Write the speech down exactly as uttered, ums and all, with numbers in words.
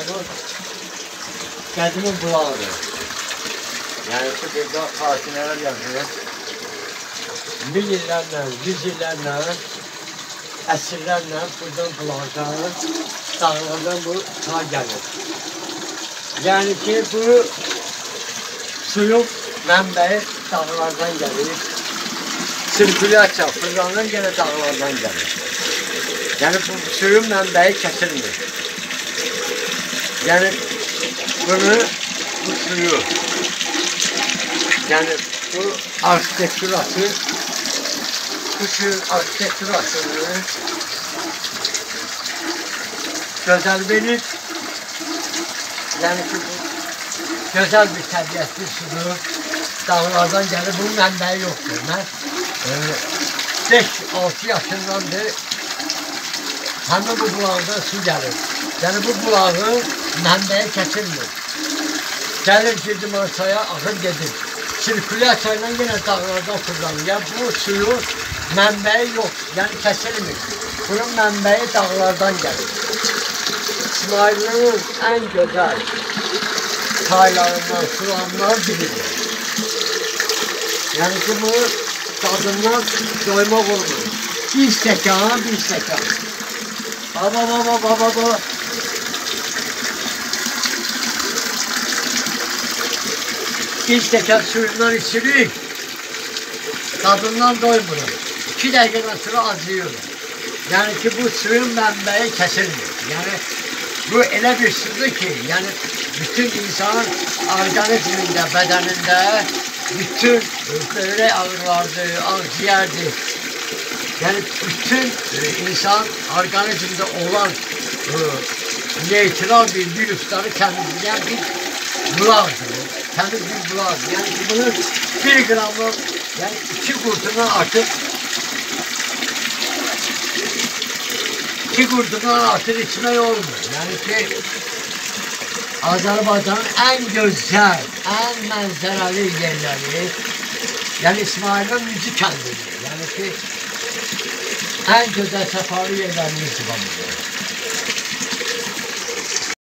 Qədimin bulağıdır. Yəni ki, burada xatinələr yazılır. Min illərlə, yüz illərlə, əsrlərlə buradan bulaqları, dağlardan bu ta gəlir. Yəni ki, bu suyun mənbəyi dağlardan gəlir. Sirkülyasiya fırlanır, yenə dağlardan gəlir. Yəni bu suyun mənbəyi kəsilmir. Yəni bunu, bu suyu, yəni bu arxitekturası, bu suyun arxitekturasını gözəl verir. Yəni ki, bu gözəl bir təbiətli sudur. Dağlardan gəlir, bunun mənbəyi yoxdur. Mən beş altı yaşındandır, həmin bu bulağdan su gəlir. Yəni bu bulağın mənbəyi kəsilmir. Gəlir girdi Marsaya, axır gedir. Sirkülyasiya ilə yenə dağlardan fırlanır. Yəni bu suyun mənbəyi yoxdur, yəni kəsilmir. Bunun mənbəyi dağlardan gəlir. İsmailin ən gözəl çaylarından, sularından biridir. Yəni ki, bu tadından doymaq olmur. Bir stəkan, bir stəkan. Baba, baba, baba, baba. Bir stəkan suyundan içirik, tadından doymurum. İki dəqiqədən sonra acıyır. Yəni ki, bu suyun mənbəyi kəsilmir. Yəni, bu elə bir sudur ki, yəni bütün insanın orqanizmində, bədənində bütün böbrək ağrılardır, ağciyərdir. Yəni bütün insan orqanizmdə olan neytral bir virusları təmizləyən bir bulaqdır. Təmiz bir bulaqdır. Yəni ki, bunun bir qramı, yəni iki qurtundan artıq iki qurtundan artıq içmək olmur. Yəni ki, Azərbaycanın ən gözəl, ən mənzərəli yerləri, yəni İsmailin Mücü kəndidir. Yəni ki, ən gözəl səfavi yerlərini izləməlidir.